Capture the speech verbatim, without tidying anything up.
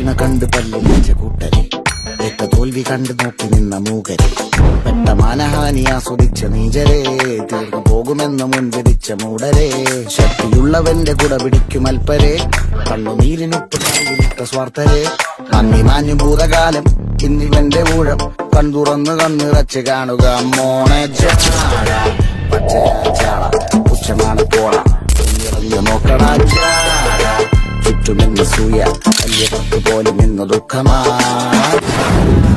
വീണ കണ്ട് പല്ലിച്ച കൂട്ടരെ, ഏറ്റ തോൽവി കണ്ട് നോക്കി നിന്ന മൂകരെ, പെട്ട മാനഹാനി ആസ്വദിച്ച നീചരെ, തീർന്നു പോകുമെന്ന് മുൻവിധിച്ച മൂടരെ, ശക്തിയുള്ളവന്റെ കുട പിടിക്കും അൽപ്പരെ, കണ്ണുനീരിനൊപ്പ് കൈവിട്ട സ്വാർത്ഥരെ, നന്ദി മാഞ്ഞു ഭൂതകാലം ഇന്നിവന്റെ ഊഴം, കൺതുറന്ന് കണ്ണിറച്ച് കാണുക മോണെ ചാട, പച്ചയായ ചാട പുച്ഛമാണ് പോണ, നോക്കടാ ചാട, ചുറ്റുമെന്ന് സൂയ വലിയ പത്ത് പോലും ഇന്ന് ദുഃഖമാ.